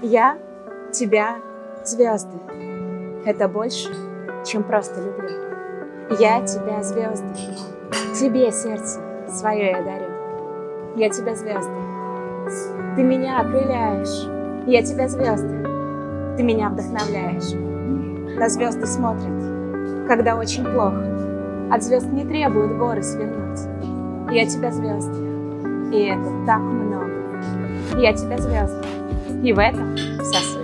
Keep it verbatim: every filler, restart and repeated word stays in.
Я тебя, звезды. Это больше, чем просто люблю. Я тебя, звезды. Тебе сердце свое я дарю. Я тебя, звезды. Ты меня окрыляешь. Я тебя, звезды. Ты меня вдохновляешь. На звезды смотрят, когда очень плохо. От звезд не требуют горы свернуть. Я тебя, звезды. И это так много. Я тебя, звезды. И в этом вся суть.